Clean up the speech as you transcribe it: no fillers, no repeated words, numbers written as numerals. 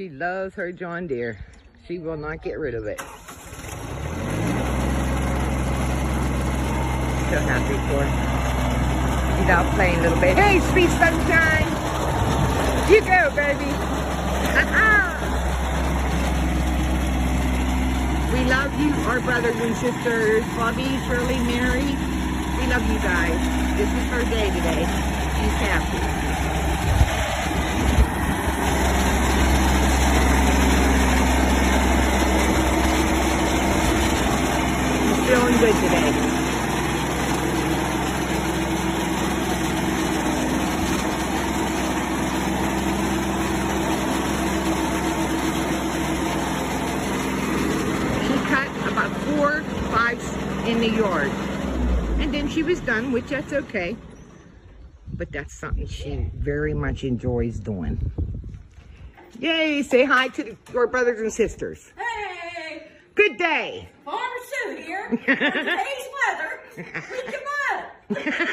She loves her John Deere. She will not get rid of it. So happy for her. She's out playing a little bit. Hey, sweet sunshine. You go, baby. We love you, our brothers and sisters. Bobby, Shirley, Mary. We love you guys. This is her day today. She's happy. She's feeling good today. She cut about 4 to 5 in the yard. And then she was done, which that's okay. But that's something she very much enjoys doing. Yay, say hi to your brothers and sisters. Hey! Good day. Farmer Sue here. For today's weather, we come up.